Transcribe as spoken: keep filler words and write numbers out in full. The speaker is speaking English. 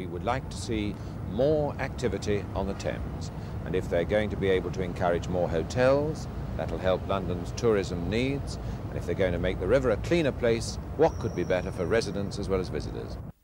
we would like to see more activity on the Thames. And if they're going to be able to encourage more hotels, that'll help London's tourism needs. And if they're going to make the river a cleaner place, what could be better for residents as well as visitors?